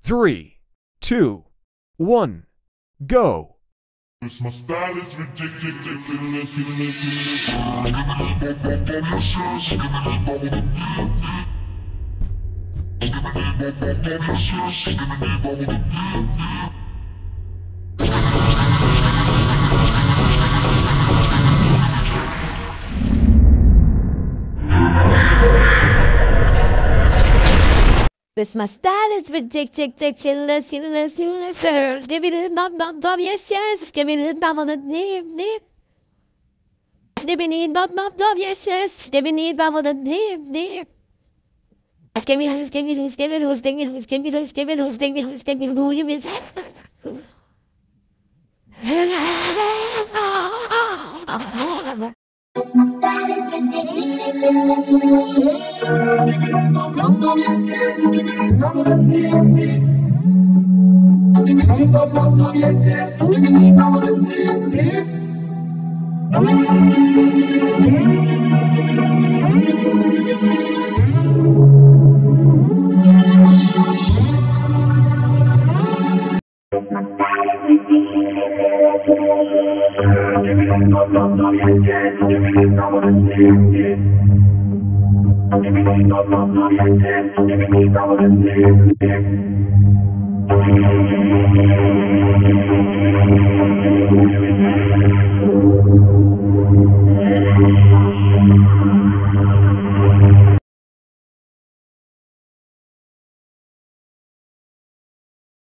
3, 2, 1, go! My style is ridiculous. This my style is ridiculous, sir. Give me the bum, yes, yes. Give me the bum on the nip. Give me the bum, yes, yes. Give me the bum on the nip. Give me who's, give me who's, give me who's, give me who's, give me who's, give me who's, give me who's, give me who you is. This my style is ridiculous. Give me the bum, yes, yes. Give me the bum on the nip. Give me the bum, yes, yes. Give me the bum on the nip. Give me